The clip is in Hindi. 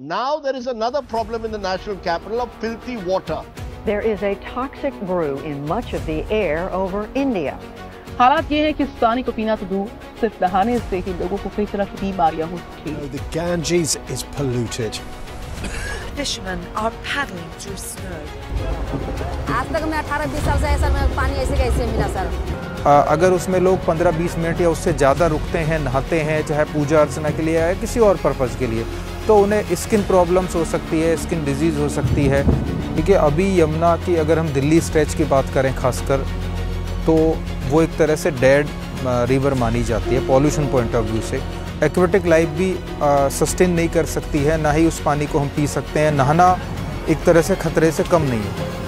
Now there is another problem in the national capital of filthy water. There is a toxic brew in much of the air over India. हालात ये है कि पानी को पीना तो दूर, सिर्फ नहाने से ही लोगों को कई तरह की बीमारियां हो सकती हैं। The Ganges is polluted. Fishermen are paddling through snow. आज तक मैं 18-20 साल से ऐसा में पानी ऐसे कैसे मिला सर? अगर उसमें लोग 15-20 मिनट या उससे ज़्यादा रुकते हैं, नहाते हैं, चाहे पूजा अर्चना के लिए या किसी और पर्पज़ के लिए, तो उन्हें स्किन प्रॉब्लम्स हो सकती है, स्किन डिजीज़ हो सकती है। क्योंकि अभी यमुना की अगर हम दिल्ली स्ट्रेच की बात करें खासकर, तो वो एक तरह से डेड रिवर मानी जाती है पॉल्यूशन पॉइंट ऑफ व्यू से। एक्वेटिक लाइफ भी सस्टेन नहीं कर सकती है, ना ही उस पानी को हम पी सकते हैं। नहाना एक तरह से खतरे से कम नहीं है।